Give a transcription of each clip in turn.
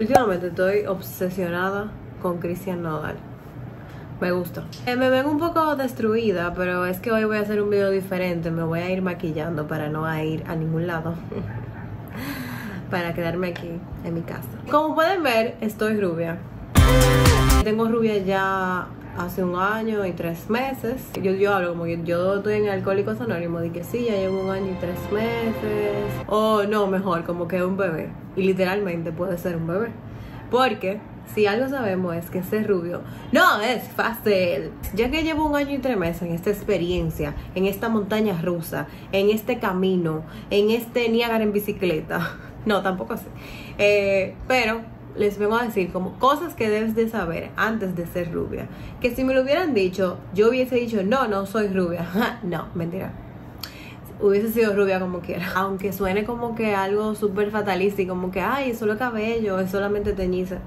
Últimamente estoy obsesionada con Christian Nodal. Me gusta. Me ven un poco destruida, pero es que hoy voy a hacer un video diferente. Me voy a ir maquillando para no ir a ningún lado. Para quedarme aquí en mi casa. Como pueden ver, estoy rubia. Tengo rubia ya hace 1 año y 3 meses. Yo hablo como yo estoy en Alcohólicos Anónimos. De que sí, ya llevo 1 año y 3 meses. O no, mejor, como que un bebé. Y literalmente puede ser un bebé. Porque si algo sabemos es que ser rubio no es fácil. Ya que llevo 1 año y 3 meses en esta experiencia, en esta montaña rusa, en este camino, en este Niágara en bicicleta. No, tampoco así. Pero les vengo a decir como cosas que debes de saber antes de ser rubia. Que si me lo hubieran dicho, yo hubiese dicho, no soy rubia. No, mentira. Hubiese sido rubia como quiera. Aunque suene como que algo súper fatalista y como que, ay, es solo cabello, es solamente teñirse.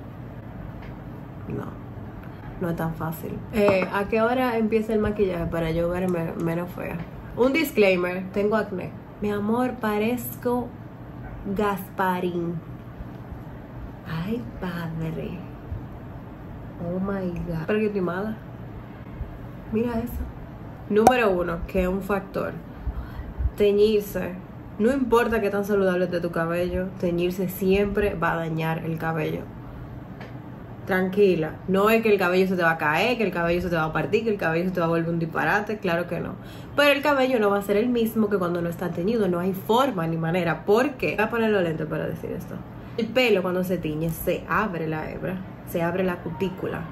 No es tan fácil. ¿A qué hora empieza el maquillaje para yo verme menos fea? Un disclaimer, tengo acné. Mi amor, parezco Gasparín. Ay, padre. Oh my god. Pero que estoy mala. Mira eso. Número 1, que es un factor. Teñirse. No importa qué tan saludable esté tu cabello, teñirse siempre va a dañar el cabello. Tranquila, no es que el cabello se te va a caer, que el cabello se te va a partir, que el cabello se te va a volver un disparate, claro que no. Pero el cabello no va a ser el mismo que cuando no está teñido, no hay forma ni manera. ¿Por qué? Voy a poner los lentes para decir esto. El pelo cuando se tiñe se abre la hebra, se abre la cutícula,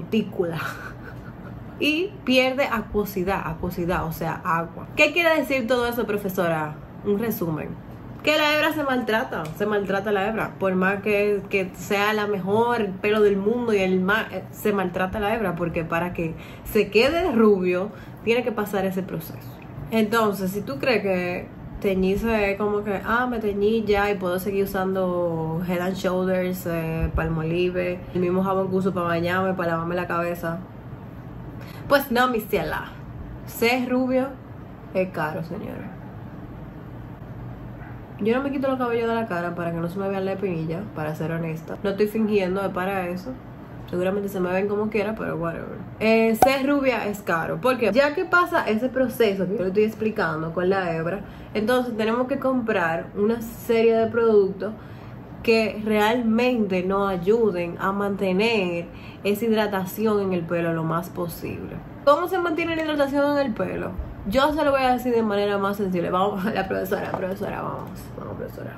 y pierde acuosidad, o sea, agua. ¿Qué quiere decir todo eso, profesora? Un resumen. Que la hebra se maltrata la hebra. Por más que sea la mejor pelo del mundo y se maltrata la hebra. Porque para que se quede rubio, tiene que pasar ese proceso. Entonces, si tú crees que teñirse es como que, me teñí ya y puedo seguir usando Head and Shoulders, Palmolive, el mismo jabón que uso para bañarme, para lavarme la cabeza, pues no, mi ciela. Ser rubio es caro, señora. Yo no me quito los cabellos de la cara para que no se me vean la espinilla, para ser honesta. No estoy fingiendo, es para eso. Seguramente se me ven como quiera, pero whatever. Ser rubia es caro. Porque ya que pasa ese proceso que yo le estoy explicando con la hebra, entonces tenemos que comprar una serie de productos que realmente nos ayuden a mantener esa hidratación en el pelo lo más posible. ¿Cómo se mantiene la hidratación en el pelo? Yo se lo voy a decir de manera más sensible. Vamos a la profesora, vamos, profesora.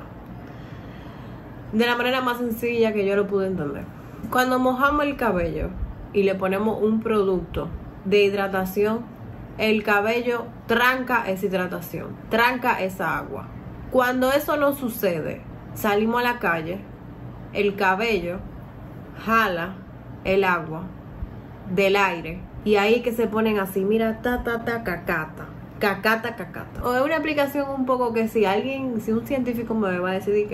De la manera más sencilla que yo lo pude entender. Cuando mojamos el cabello y le ponemos un producto de hidratación, el cabello tranca esa hidratación, tranca esa agua. Cuando eso no sucede, salimos a la calle, el cabello jala el agua del aire. Y ahí que se ponen así, mira, cacata. O es una aplicación un poco que si un científico me va a decir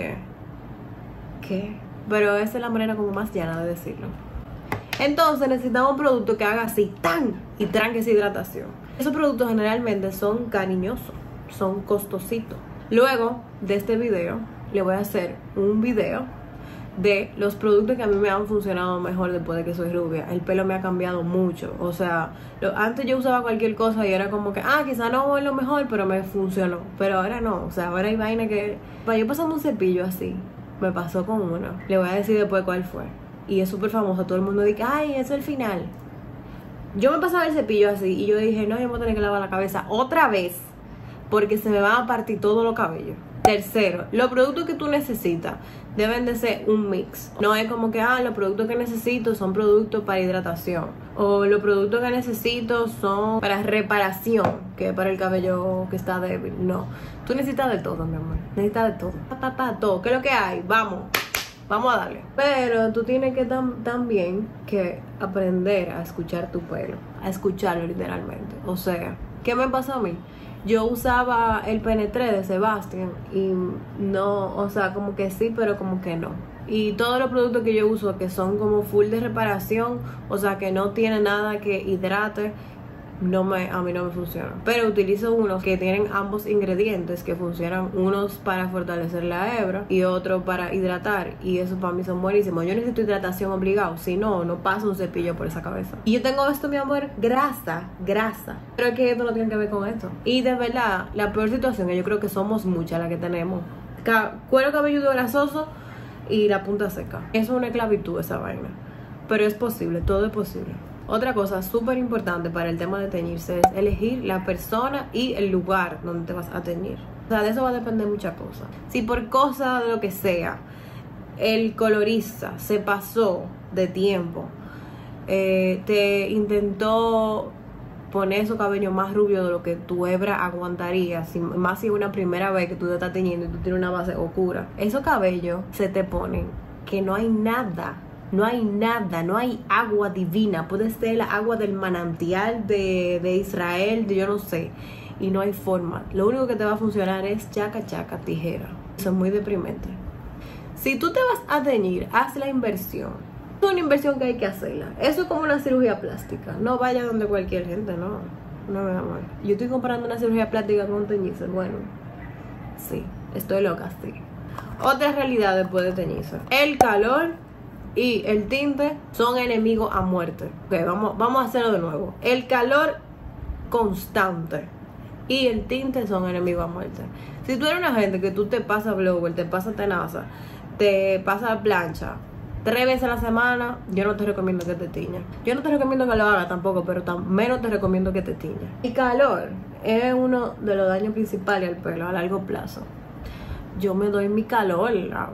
¿qué? Pero esa es la manera como más llana de decirlo. Entonces necesitamos un producto que haga así, y tranque esa hidratación. Esos productos generalmente son cariñosos, son costositos. Luego de este video, le voy a hacer un video de los productos que a mí me han funcionado mejor después de que soy rubia. El pelo me ha cambiado mucho. O sea, antes yo usaba cualquier cosa y era como que, quizá no es lo mejor, pero me funcionó. Pero ahora no. O sea, ahora hay vaina que... Para yo pasarme un cepillo así, me pasó con uno. Le voy a decir después cuál fue. Y es súper famoso. Todo el mundo dice, eso es el final. Yo me pasaba el cepillo así y yo dije, no, yo me voy a tener que lavar la cabeza otra vez, porque se me van a partir todos los cabellos. Tercero, los productos que tú necesitas deben de ser un mix. No es como que, los productos que necesito son productos para hidratación, o los productos que necesito son para reparación, que es para el cabello que está débil. No, tú necesitas de todo, mi amor. Necesitas de todo. Todo. ¿Qué es lo que hay? Vamos a darle. Pero tú tienes que también que aprender a escuchar tu pelo, a escucharlo literalmente. O sea, ¿qué me pasó a mí? Yo usaba el Penetré de Sebastian y no, o sea, como que sí, pero como que no. Y todos los productos que yo uso que son como full de reparación, o sea, que no tiene nada que hidrate, a mí no me funciona. Pero utilizo unos que tienen ambos ingredientes que funcionan, unos para fortalecer la hebra y otro para hidratar, y eso para mí son buenísimos. Yo necesito hidratación obligado, si no, no paso un cepillo por esa cabeza. Y yo tengo esto, mi amor, grasa, pero es que esto no tiene que ver con esto. Y de verdad, la peor situación, yo creo que somos muchas las que tenemos cuero cabelludo grasoso y la punta seca. Eso es una esclavitud, esa vaina, pero es posible, todo es posible. Otra cosa súper importante para el tema de teñirse es elegir la persona y el lugar donde te vas a teñir. O sea, de eso va a depender muchas cosas. Si por cosa de lo que sea, el colorista se pasó de tiempo, te intentó poner su cabello más rubio de lo que tu hebra aguantaría, más si es una primera vez que tú te estás teñiendo y tú tienes una base oscura, esos cabellos se te ponen que no hay nada. No hay agua divina. Puede ser la agua del manantial de Israel, yo no sé. Y no hay forma. Lo único que te va a funcionar es chaca, tijera. Eso es muy deprimente. Si tú te vas a teñir, haz la inversión. Es una inversión que hay que hacerla. Eso es como una cirugía plástica. No vaya donde cualquier gente, no. No, mi amor. Yo estoy comparando una cirugía plástica con un teñirse. Bueno, sí, estoy loca, sí. Otra realidad después de teñirse: el calor y el tinte son enemigos a muerte. Ok, vamos a hacerlo de nuevo. El calor constante y el tinte son enemigos a muerte. Si tú eres una gente que tú te pasas blower, te pasas tenaza, te pasas plancha 3 veces a la semana, yo no te recomiendo que te tiñas. Yo no te recomiendo que lo hagas tampoco, pero menos te recomiendo que te tiñas. El calor es uno de los daños principales al pelo a largo plazo. Yo me doy mi calor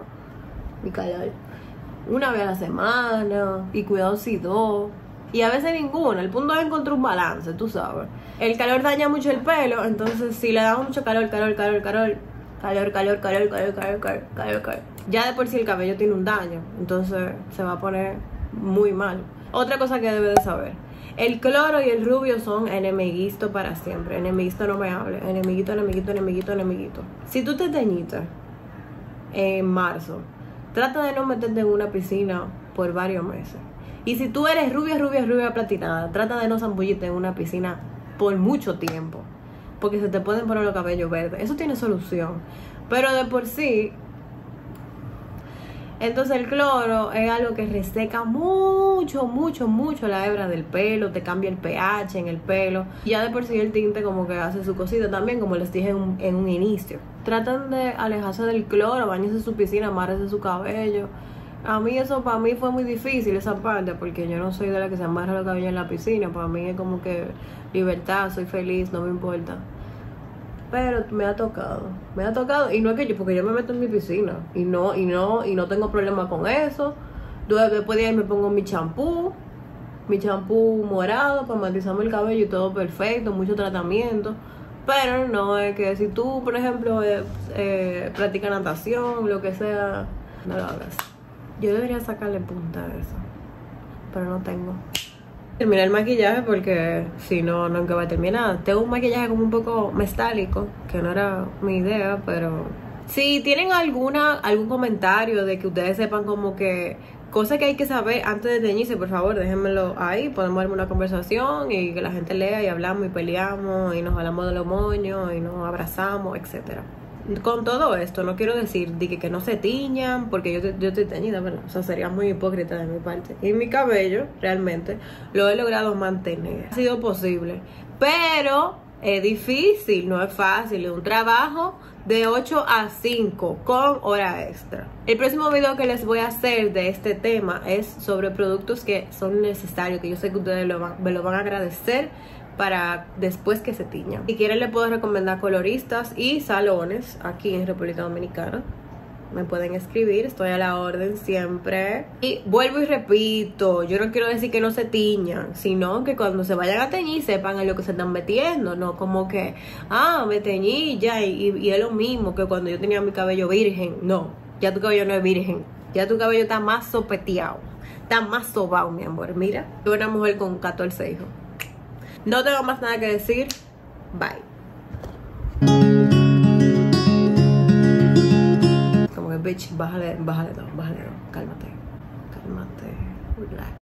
una vez a la semana, y cuidado si 2, y a veces ninguna. El punto es encontrar un balance, tú sabes. El calor daña mucho el pelo, entonces si le damos mucho calor, ya de por sí el cabello tiene un daño, entonces se va a poner muy mal. Otra cosa que debes de saber: el cloro y el rubio son enemiguitos para siempre. Enemiguito, no me hable. Enemiguito. Si tú te teñiste en marzo, trata de no meterte en una piscina por varios meses. Y si tú eres rubia platinada, trata de no zambullirte en una piscina por mucho tiempo, porque se te pueden poner los cabellos verdes. Eso tiene solución, pero de por sí. Entonces el cloro es algo que reseca mucho la hebra del pelo, te cambia el pH en el pelo. Ya de por sí el tinte como que hace su cosita también, como les dije en un inicio. Tratan de alejarse del cloro, bañarse en su piscina, amarrarse su cabello. A mí eso, para mí fue muy difícil esa parte, porque yo no soy de la que se amarra los cabellos en la piscina. Para mí es como que libertad, soy feliz, no me importa. Pero me ha tocado, y no es que porque yo me meto en mi piscina y no tengo problema con eso. Después de ahí me pongo mi champú morado para matizarme el cabello y todo perfecto, mucho tratamiento. Pero no es que si tú, por ejemplo, practicas natación, lo que sea, no lo hagas. Yo debería sacarle punta a eso, pero no tengo. Terminé el maquillaje porque si no, nunca va a terminar. Tengo un maquillaje como un poco metálico, que no era mi idea, pero si tienen algún comentario de que ustedes sepan como que cosas que hay que saber antes de teñirse, por favor, déjenmelo ahí. Podemos darme una conversación y que la gente lea y hablamos y peleamos y nos hablamos de los moños y nos abrazamos, etcétera. Con todo esto, no quiero decir que no se tiñan, porque yo estoy teñida, ¿verdad? O sea, sería muy hipócrita de mi parte. Y mi cabello, realmente, lo he logrado mantener. Ha sido posible, pero es difícil, no es fácil. Es un trabajo de 8 a 5 con hora extra. El próximo video que les voy a hacer de este tema es sobre productos que son necesarios, que yo sé que ustedes me lo van a agradecer para después que se tiñan. Si quieren, le puedo recomendar coloristas y salones aquí en República Dominicana. Me pueden escribir, estoy a la orden siempre. Y vuelvo y repito, yo no quiero decir que no se tiñan, sino que cuando se vayan a teñir sepan en lo que se están metiendo. No como que, me teñí ya y es lo mismo que cuando yo tenía mi cabello virgen. No, ya tu cabello no es virgen, ya tu cabello está más sopeteado, está más sobao, mi amor. Mira, soy una mujer con 14 hijos. No tengo más nada que decir. Bye. Como que, bitch, bájale, cálmate. Relax.